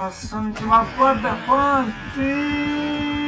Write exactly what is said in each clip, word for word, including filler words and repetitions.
Sono... ma guarda quanti!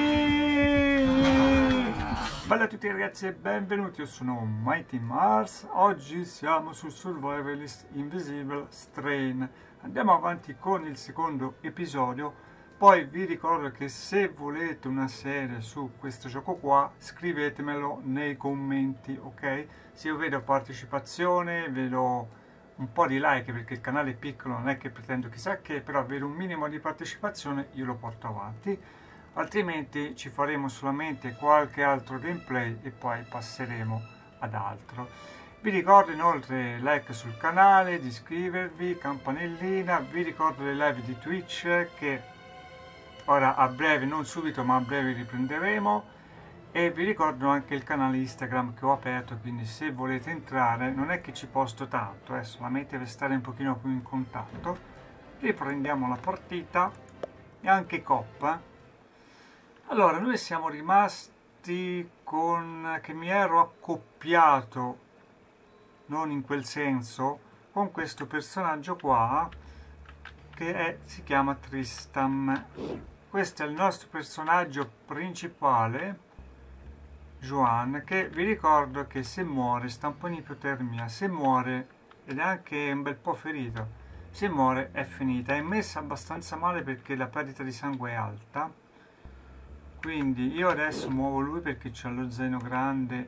Bella a tutti ragazzi e benvenuti, io sono Mighty Mars. Oggi siamo su Survivalist Invisible Strain. Andiamo avanti con il secondo episodio. Poi vi ricordo che se volete una serie su questo gioco qua, scrivetemelo nei commenti, ok? Se io vedo partecipazione, vedo un po' di like, perché il canale è piccolo, non è che pretendo chissà che, però avere un minimo di partecipazione io lo porto avanti, altrimenti ci faremo solamente qualche altro gameplay e poi passeremo ad altro. Vi ricordo inoltre like sul canale, di iscrivervi, campanellina, vi ricordo le live di Twitch che ora a breve, non subito ma a breve riprenderemo. E vi ricordo anche il canale Instagram che ho aperto, quindi se volete entrare non è che ci posto tanto, è solamente per stare un pochino più in contatto. Riprendiamo la partita e anche coppa. Allora, noi siamo rimasti con che mi ero accoppiato, non in quel senso, con questo personaggio qua che è, si chiama Tristan. Questo è il nostro personaggio principale, Juan, che vi ricordo che se muore sta un po' in ipotermia, se muore, ed è anche un bel po' ferito, se muore è finita. È messa abbastanza male perché la perdita di sangue è alta, quindi io adesso muovo lui perché c'ha lo zaino grande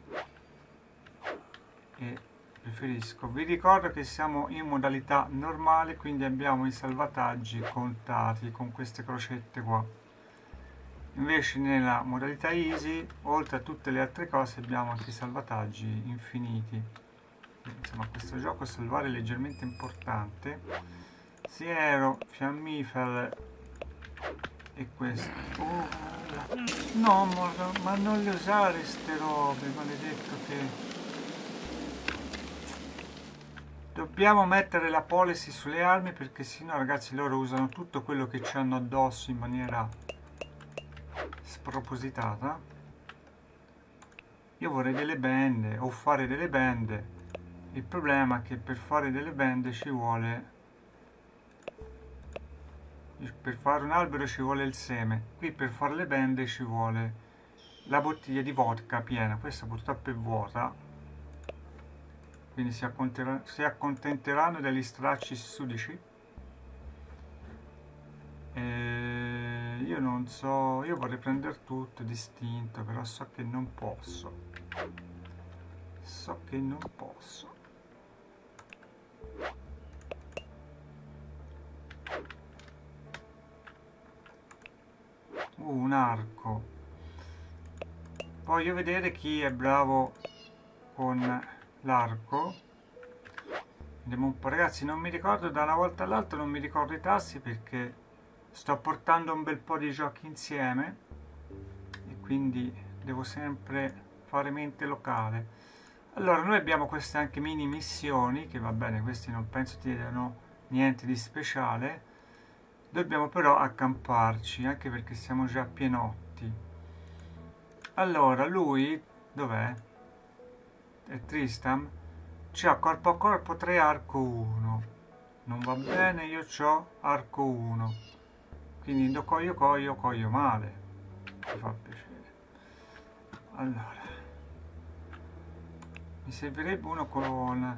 e preferisco. Vi ricordo che siamo in modalità normale, quindi abbiamo i salvataggi contati con queste crocette qua. Invece nella modalità easy, oltre a tutte le altre cose, abbiamo anche i salvataggi infiniti. Insomma, questo gioco salvare è leggermente importante. Siero, fiammifere e questo. Oh, no, ma non le usare ste robe, maledetto che... Dobbiamo mettere la policy sulle armi perché sennò ragazzi loro usano tutto quello che ci hanno addosso in maniera spropositata. Io vorrei delle bende o fare delle bende. Il problema è che per fare delle bende ci vuole, per fare un albero ci vuole il seme, qui per fare le bende ci vuole la bottiglia di vodka piena. Questa purtroppo è vuota, quindi si accontenteranno, si accontenteranno degli stracci sudici. E io non so, io vorrei prendere tutto distinto, però so che non posso. So che non posso. Uh, un arco. Voglio vedere chi è bravo con l'arco. Vediamo un po', ragazzi, non mi ricordo, da una volta all'altra non mi ricordo i tassi perché sto portando un bel po' di giochi insieme e quindi devo sempre fare mente locale. Allora, noi abbiamo queste anche mini missioni che va bene, questi non penso ti diano niente di speciale. Dobbiamo però accamparci, anche perché siamo già pienotti. Allora, lui dov'è? È Tristan. C'ha corpo a corpo tre arco uno. Non va bene, io c'ho arco uno. Quindi do coglio coglio coglio male. Mi fa piacere. Allora, mi servirebbe uno con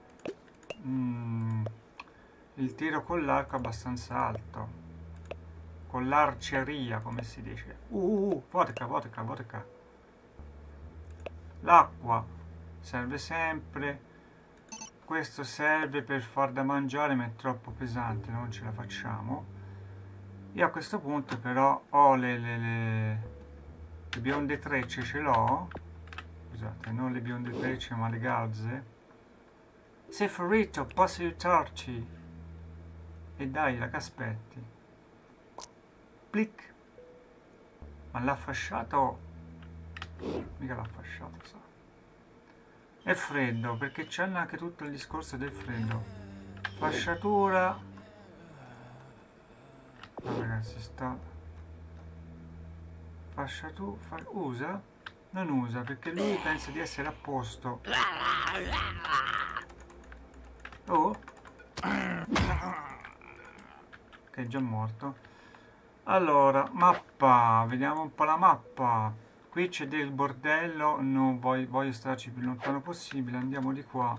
mm, il tiro con l'arco abbastanza alto, con l'arceria come si dice. Uh, uh vodka, vodka, vodka. L'acqua serve sempre. Questo serve per far da mangiare, ma è troppo pesante, non ce la facciamo. Io a questo punto però ho le, le, le, le bionde trecce, ce l'ho. Scusate, non le bionde trecce ma le gazze. Sei ferito, posso aiutarci? E dai, la che aspetti? Plic. Ma l'ha fasciato? Mica l'ha fasciato, sa. È freddo, perché c'è anche tutto il discorso del freddo. Fasciatura. No, ragazzi, sta fascia tu fa... usa? Non usa perché lui pensa di essere a posto. Oh, ok, è già morto. Allora, mappa, vediamo un po' la mappa. Qui c'è del bordello, non voglio, voglio starci più lontano possibile, andiamo di qua.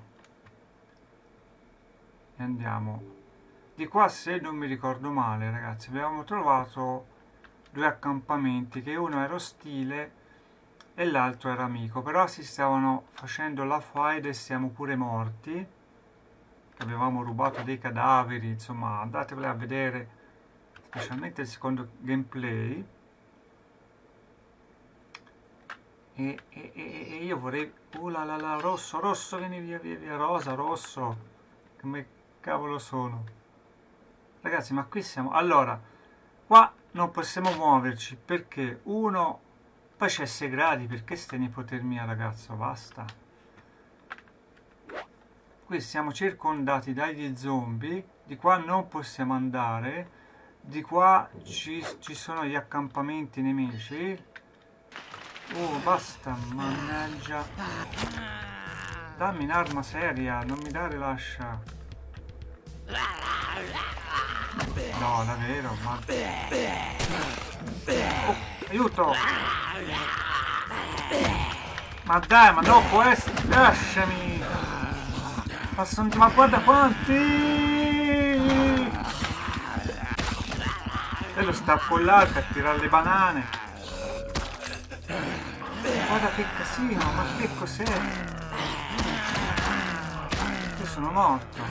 E andiamo. Di qua, se non mi ricordo male, ragazzi, avevamo trovato due accampamenti, che uno era ostile e l'altro era amico, però si stavano facendo la faida e siamo pure morti. Avevamo rubato dei cadaveri, insomma, andatevele a vedere, specialmente il secondo gameplay. E, e, e, e io vorrei... Uh la la la, rosso, rosso, vieni via, via, via, rosa, rosso. Come cavolo sono? Ragazzi, ma qui siamo... Allora, qua non possiamo muoverci, perché uno... Poi c'è sei gradi, perché stai in ipotermia, ragazzo? Basta. Qui siamo circondati dagli zombie, di qua non possiamo andare, di qua ci, ci sono gli accampamenti nemici. Oh, basta, mannaggia. Dammi un'arma seria, non mi dare l'ascia. No, davvero, ma... Oh, aiuto! Ma dai, ma no, può essere... Lasciami! Ma, son... ma guarda quanti! E lo sta a collare per tirare le banane. Guarda che casino, ma che cos'è? Io sono morto.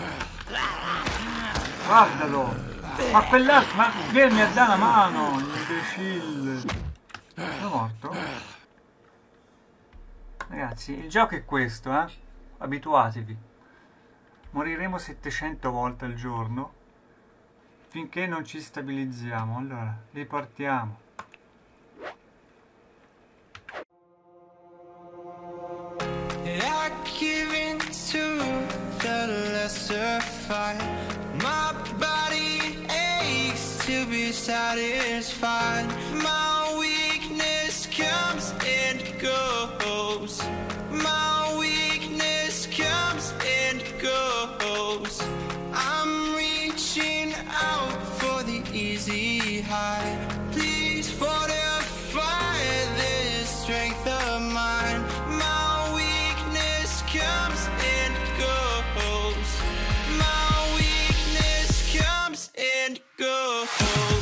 Guardalo! Ma quell'altro, ma vieni a dare una mano, imbecille! Sono morto? Ragazzi, il gioco è questo, eh? Abituatevi. Moriremo settecento volte al giorno finché non ci stabilizziamo. Allora, ripartiamo. I give in to the lesser fight. My body aches to be satisfied. My weakness comes and goes. My weakness comes and goes. I'm reaching out for the easy high. Please fortify this strength of mine. My weakness comes and goes. My weakness comes and goes.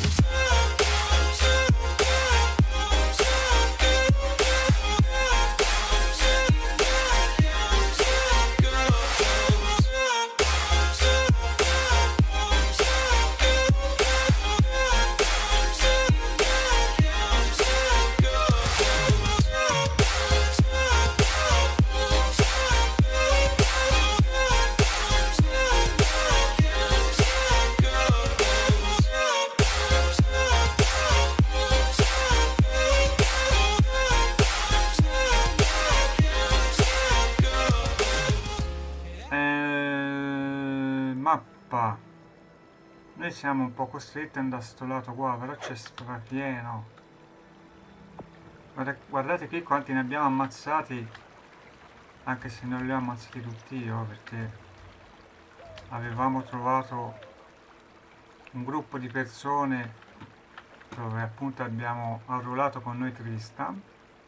Mappa. Noi siamo un po' costretti ad andare a sto lato qua, però c'è strapieno. Guarda, guardate qui quanti ne abbiamo ammazzati, anche se non li ho ammazzati tutti io, perché avevamo trovato un gruppo di persone dove appunto abbiamo arruolato con noi Tristan.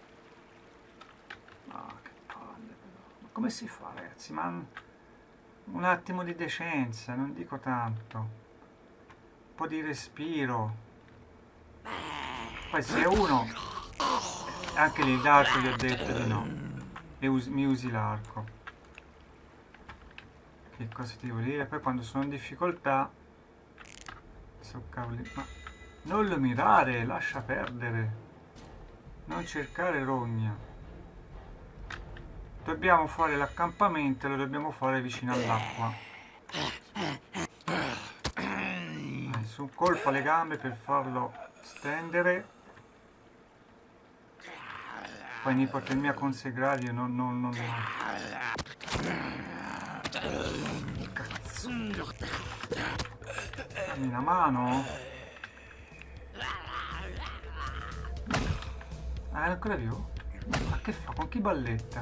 Ah, che palle però. Ma come si fa, ragazzi? Ma un attimo di decenza, non dico tanto. Un po' di respiro. Poi se uno... Anche lì l'arco gli ho detto di no. E us mi usi l'arco. Che cosa ti devo dire? Poi quando sono in difficoltà... So cavoli... Ma non lo mirare, lascia perdere. Non cercare rogna. Dobbiamo fare l'accampamento e lo dobbiamo fare vicino all'acqua. Su, colpa le gambe per farlo stendere. Poi in ipotermia consecrario non... non, non... Cazzo. Dammi una mano. Ah, è ancora vivo? Ma che fa? Con chi balletta?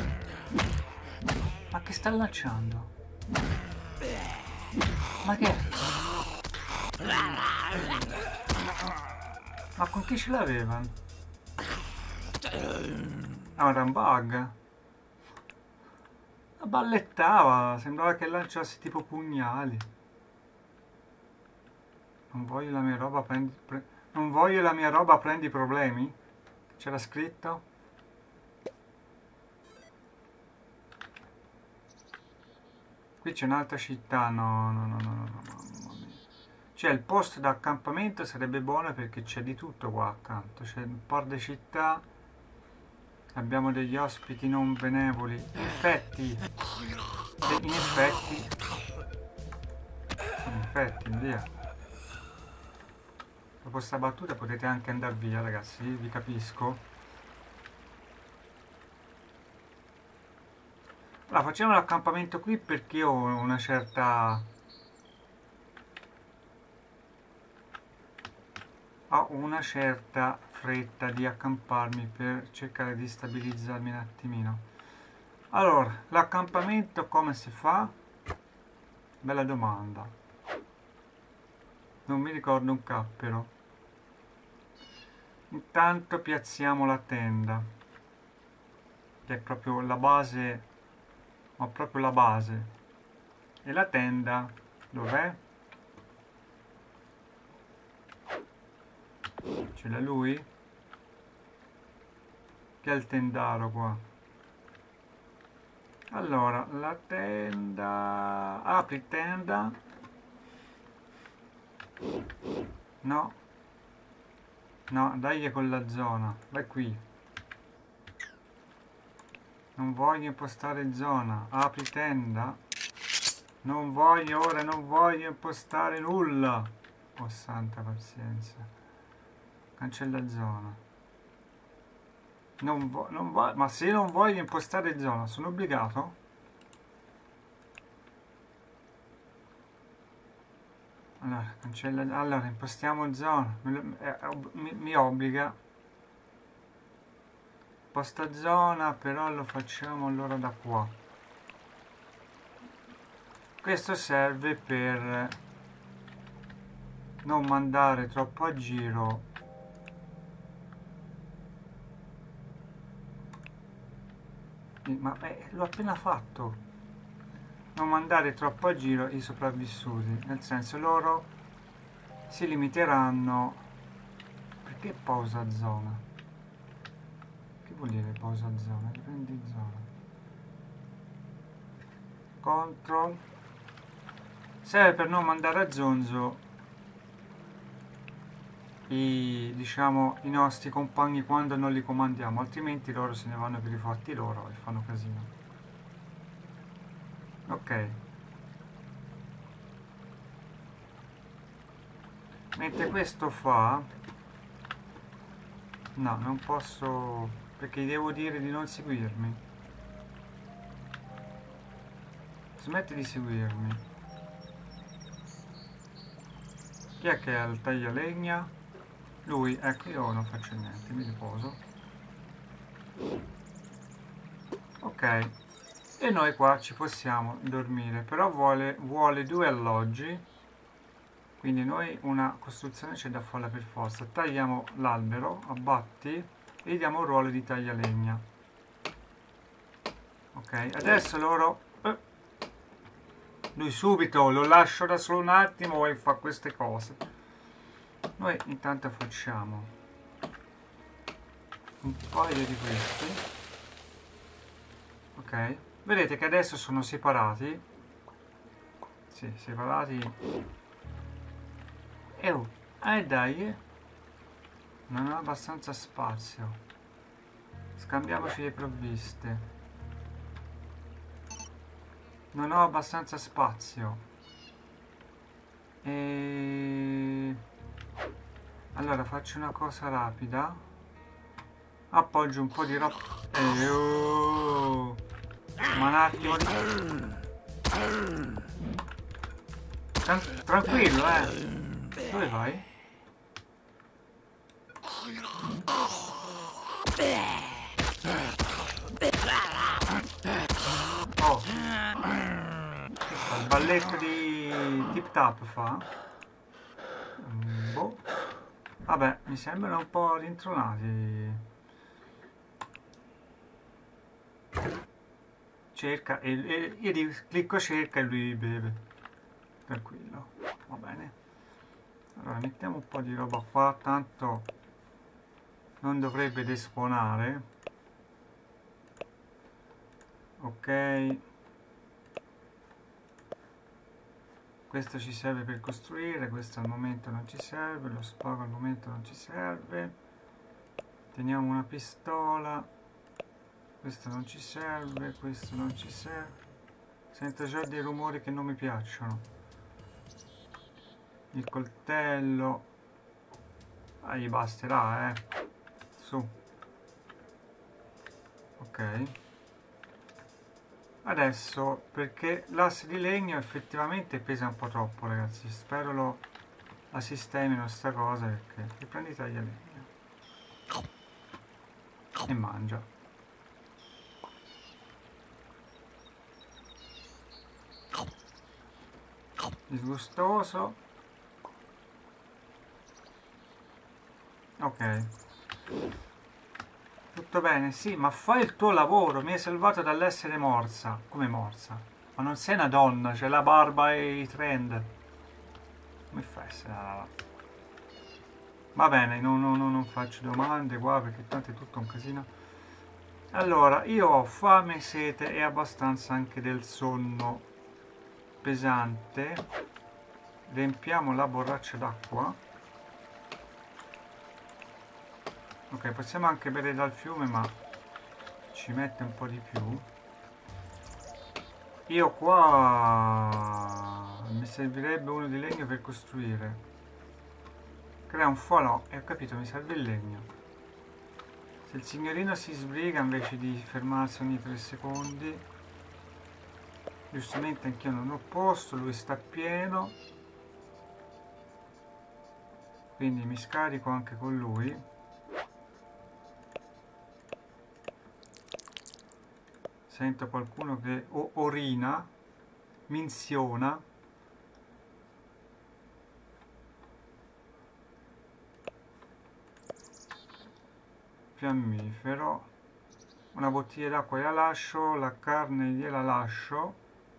Ma che sta lanciando? Ma che è? Ma con chi ce l'avevano? Ah, era un bug. La ballettava, sembrava che lanciasse tipo pugnali. Non voglio la mia roba, prendi... Pre... Non voglio la mia roba, prendi problemi? C'era scritto? Qui c'è un'altra città, no, no, no, no, no, no, no. Cioè il posto d'accampamento sarebbe buono perché c'è di tutto qua accanto. C'è un po' di città, abbiamo degli ospiti non benevoli. Infetti, in effetti, sono infetti, via. Dopo sta battuta potete anche andare via, ragazzi, vi capisco. Allora, facciamo l'accampamento qui perché ho una certa... Ho una certa fretta di accamparmi per cercare di stabilizzarmi un attimino. Allora, l'accampamento come si fa? Bella domanda. Non mi ricordo un cappero. Intanto piazziamo la tenda, che è proprio la base... ma proprio la base. E la tenda dov'è? Ce l'ha lui? Che è il tendaro qua. Allora, la tenda... apri tenda. No. No, dai con la zona. Vai qui. Non voglio impostare zona. Apri tenda. Non voglio ora, non voglio impostare nulla. Oh santa pazienza. Cancella zona. Non vo non vo ma se non voglio impostare zona, sono obbligato? Allora, cancella. Allora, impostiamo zona. Mi, eh, mi, mi obbliga. Imposta zona, però lo facciamo allora da qua. Questo serve per non mandare troppo a giro ma eh, l'ho appena fatto. Non mandare troppo a giro i sopravvissuti, nel senso loro si limiteranno. Perché pausa zona? Che vuol dire pausa zona? Riprendi zona. Control. Serve per non mandare a zonzo i, diciamo, i nostri compagni quando non li comandiamo, altrimenti loro se ne vanno per i fatti loro e fanno casino. Ok. Mentre questo fa... No, non posso... perché gli devo dire di non seguirmi. Smetti di seguirmi. Chi è che ha il taglialegna? Lui, ecco, io non faccio niente, mi riposo. Ok. E noi qua ci possiamo dormire, però vuole, vuole due alloggi, quindi noi una costruzione c'è da farla per forza. Tagliamo l'albero, abbatti e gli diamo un ruolo di taglialegna. Ok, adesso loro... Eh, lui subito, lo lascio da solo un attimo e fa queste cose. Noi intanto facciamo un paio di questi. Ok. Vedete che adesso sono separati. Sì, separati. E oh, eh dai, non ho abbastanza spazio. Scambiamoci le provviste. Non ho abbastanza spazio. E... allora faccio una cosa rapida. Appoggio un po' di roba. E oh. Ma un attimo di... Tran tranquillo, eh. Dove vai? Oh. Il balletto di Tip Tap fa? Vabbè, mi sembrano un po' rintronati. Cerca e, e io di- clicco cerca e lui beve. Tranquillo. Va bene. Allora mettiamo un po' di roba qua, tanto non dovrebbe despawnare. Ok. Questo ci serve per costruire, questo al momento non ci serve, lo spago al momento non ci serve. Teniamo una pistola. Questo non ci serve, questo non ci serve. Sento già dei rumori che non mi piacciono. Il coltello. Ah, gli basterà, eh. Su. Ok. Adesso, perché l'asse di legno effettivamente pesa un po' troppo, ragazzi. Spero lo la sistemino sta cosa, perché ti prendi taglia legno. E mangia. Disgustoso. Ok. Tutto bene, sì, ma fai il tuo lavoro, mi hai salvato dall'essere morsa. Come morsa? Ma non sei una donna, c'è la barba e i trend. Come fai a essere una... Va bene, non, non, non faccio domande qua perché tanto è tutto un casino. Allora, io ho fame, sete e abbastanza anche del sonno pesante. Riempiamo la borraccia d'acqua. Ok, possiamo anche bere dal fiume, ma ci mette un po' di più. Io qua mi servirebbe uno di legno per costruire. Crea un falò e ho capito, mi serve il legno. Se il signorino si sbriga invece di fermarsi ogni tre secondi, giustamente anch'io non ho posto, lui sta pieno, quindi mi scarico anche con lui. Sento qualcuno che orina, minziona. Fiammifero. Una bottiglia d'acqua gliela lascio, la carne gliela lascio.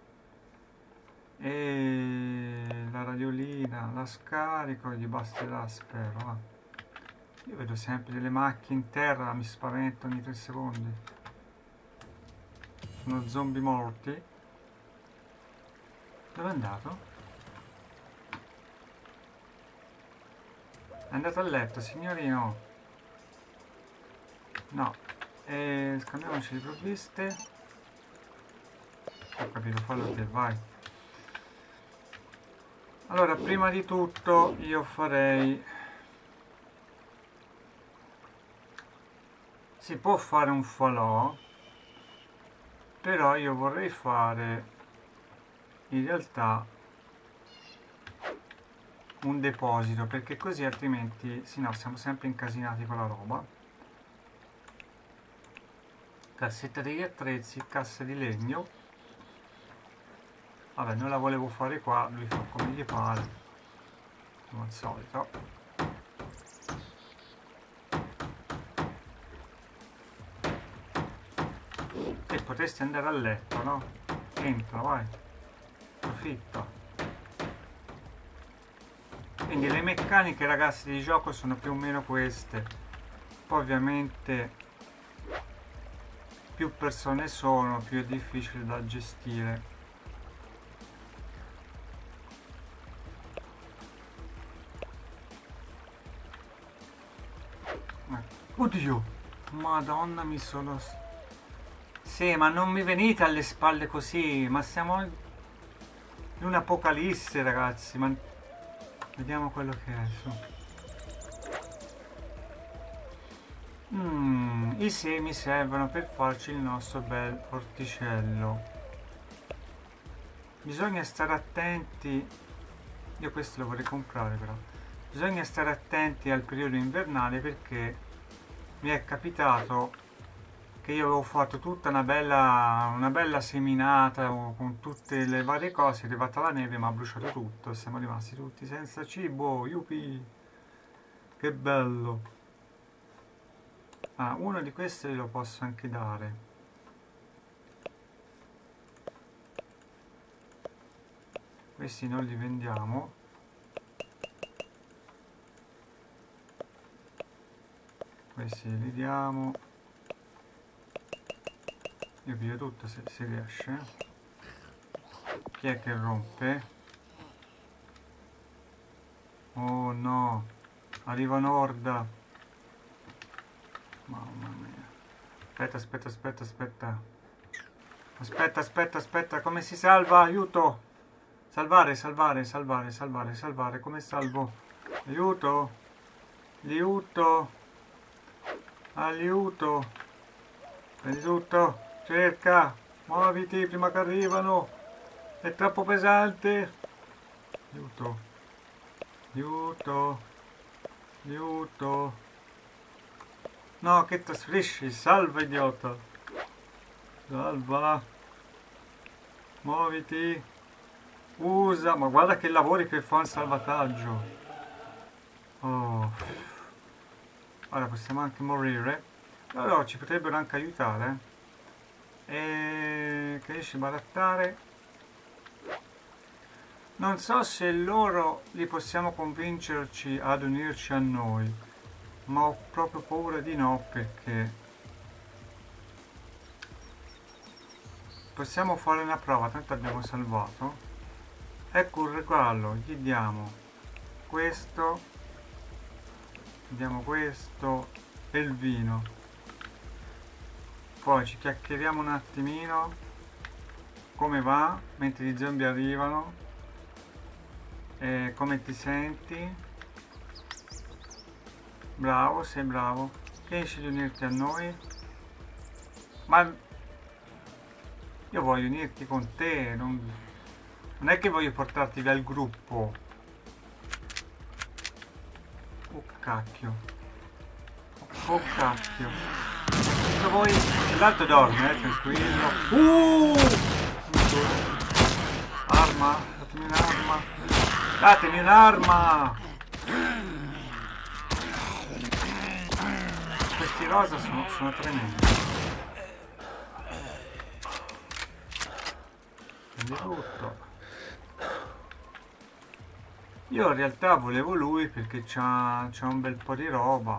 E la radiolina la scarico e gli basterà, spero. Ah. Io vedo sempre delle macchie in terra, mi spavento ogni tre secondi. Sono zombie morti. Dove è andato? È andato a letto, signorino. No. E scambiamoci le provviste. Ho capito, fallo te, vai. Allora, prima di tutto io farei... Si può fare un falò, però io vorrei fare in realtà un deposito, perché così altrimenti, sì no, siamo sempre incasinati con la roba. Cassetta degli attrezzi, cassa di legno. Vabbè, non la volevo fare qua, lui fa come gli pare, come al solito. E potresti andare a letto, no? Entra, vai. Approfitta. Quindi le meccaniche, ragazzi, di gioco sono più o meno queste. Poi ovviamente più persone sono, più è difficile da gestire. Oddio, madonna, mi sono... Sì, ma non mi venite alle spalle così, ma siamo in un'apocalisse, ragazzi, ma... Vediamo quello che è, su. Mm, i semi servono per farci il nostro bel orticello. Bisogna stare attenti... Io questo lo vorrei comprare, però. Bisogna stare attenti al periodo invernale, perché mi è capitato che io avevo fatto tutta una bella, una bella seminata con tutte le varie cose, è arrivata la neve, mi ha bruciato tutto, siamo rimasti tutti senza cibo, yupi! Che bello. Ah, uno di questi lo posso anche dare. Questi non li vendiamo. Questi li diamo. Io piglio tutto se si riesce. Chi è che rompe? Oh no, arriva un'orda. Mamma mia. Aspetta, aspetta, aspetta, aspetta. Aspetta, aspetta, aspetta, come si salva? Aiuto! Salvare, salvare, salvare, salvare, salvare. Come salvo? Aiuto! Aiuto! Aiuto! Prendi tutto! Cerca! Muoviti prima che arrivano! È troppo pesante! Aiuto! Aiuto! Aiuto! No, che trasferisci? Salva, idiota! Salva! Muoviti! Usa! Ma guarda che lavori per fare un salvataggio! Oh! Ora possiamo anche morire. Allora ci potrebbero anche aiutare. E che riesce a barattare. Non so se loro li possiamo convincerci ad unirci a noi, ma ho proprio paura di no, perché possiamo fare una prova, tanto abbiamo salvato. Ecco un regalo, gli diamo questo, gli diamo questo e il vino. Poi ci chiacchieriamo un attimino come va mentre gli zombie arrivano. E come ti senti? Bravo, sei bravo. Riesci di unirti a noi? Ma io voglio unirti con te, non, non è che voglio portarti via il gruppo. Oh cacchio. Oh cacchio. Se vuoi. L'altro dorme, eh, tranquillo. Uh! Arma, datemi un'arma. Datemi un'arma! Questi rosa sono, sono tremendi. Prendi tutto. Io in realtà volevo lui perché c'ha un bel po' di roba.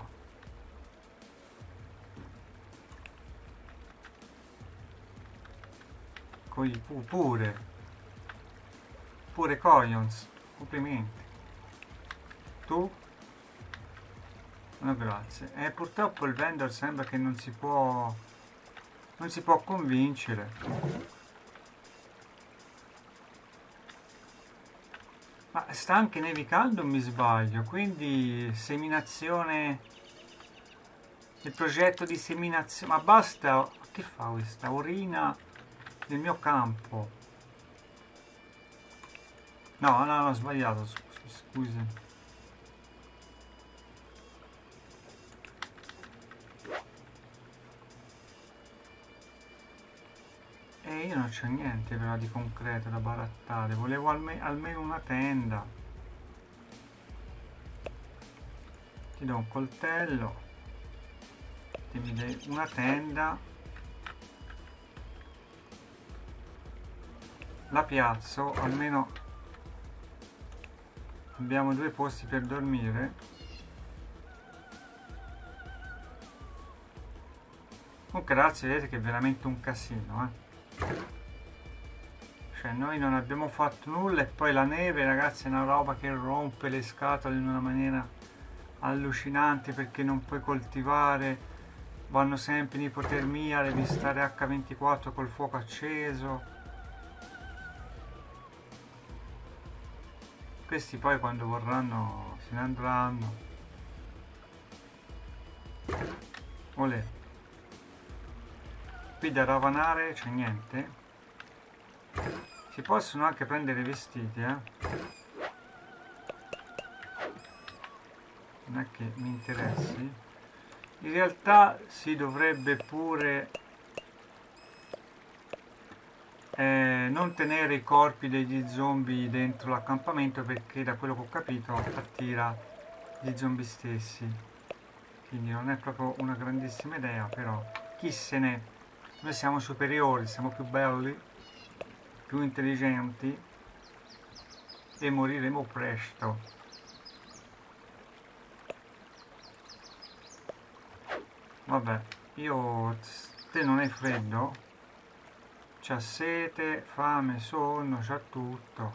Coi pu pure. Pure Coyons. Complimenti. Tu? No, grazie. E eh, purtroppo il vendor sembra che non si può non si può convincere. Ma sta anche nevicando, mi sbaglio, quindi seminazione, il progetto di seminazione, ma basta, che fa questa urina nel mio campo? No, no, no, ho sbagliato, scusi. E io non c'ho niente però di concreto da barattare, volevo alme almeno una tenda. Ti do un coltello, ti mi dai una tenda, la piazzo, almeno abbiamo due posti per dormire. Comunque ragazzi, vedete che è veramente un casino, eh? Cioè noi non abbiamo fatto nulla e poi la neve, ragazzi, è una roba che rompe le scatole in una maniera allucinante, perché non puoi coltivare, vanno sempre in ipotermia, devi stare acca ventiquattro col fuoco acceso. Questi poi quando vorranno se ne andranno. Olè. Qui da ravanare c'è niente. Si possono anche prendere i vestiti, eh. Non è che mi interessi. In realtà si dovrebbe pure Eh, non tenere i corpi degli zombie dentro l'accampamento, perché da quello che ho capito attira gli zombie stessi, quindi non è proprio una grandissima idea, però chi se ne, noi siamo superiori, siamo più belli, più intelligenti e moriremo presto. Vabbè, io, te non hai freddo? C'ha sete, fame, sonno, c'ha tutto.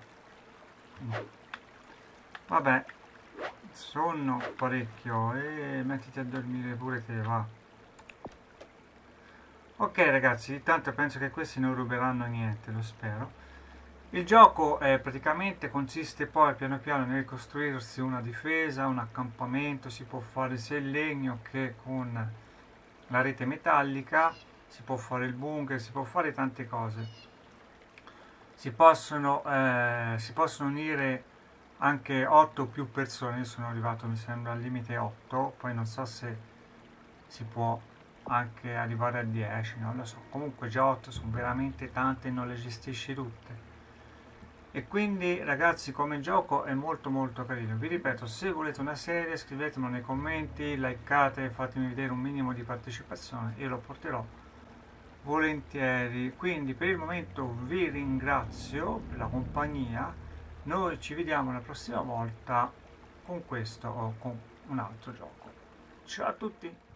Vabbè, sonno parecchio e mettiti a dormire pure te, va. Ok ragazzi, tanto penso che questi non ruberanno niente, lo spero. Il gioco eh, praticamente consiste poi piano piano nel costruirsi una difesa, un accampamento, si può fare sia in legno che con la rete metallica, si può fare il bunker, si può fare tante cose. Si possono, eh, si possono unire anche otto o più persone, io sono arrivato mi sembra al limite otto, poi non so se si può anche arrivare a dieci, non lo so, comunque già otto sono veramente tante e non le gestisci tutte. E quindi ragazzi, come gioco è molto molto carino. Vi ripeto, se volete una serie scrivetemelo nei commenti, likeate, fatemi vedere un minimo di partecipazione, io lo porterò volentieri. Quindi per il momento vi ringrazio per la compagnia, noi ci vediamo la prossima volta con questo o con un altro gioco. Ciao a tutti!